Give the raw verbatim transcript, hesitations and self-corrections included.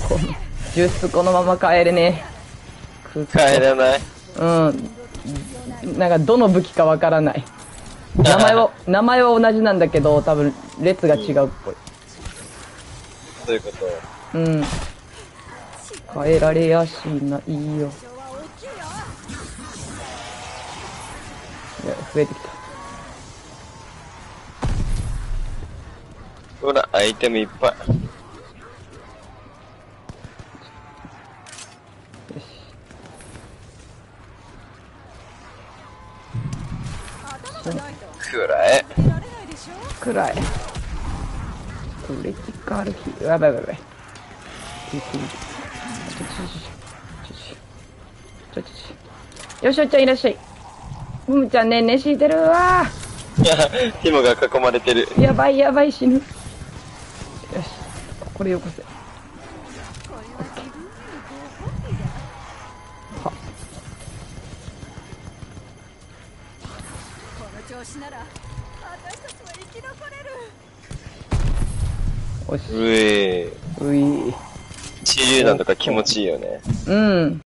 このジュースこのまま帰れねえ。 帰らない。 うん。なんかどの武器かわからない。名前は、名前は同じなんだけど、多分列が違うっぽい。 どういうこと？ うん。変えられやしないよ。いや、増えてきた。 ほら、アイテムいっぱい。 よし。 くらえ。 くらい。クリティカルヒー。やばいやばいやばい。ちょちょちょちょちょちょちょ。よしおちゃんいらっしゃい。むむちゃんねんねしてるわいや、ティモが囲まれてる。 やばいやばい死ぬ。よし。これよこせ。はよし。 うえうい。 手榴弾とか気持ちいいよね。 うん。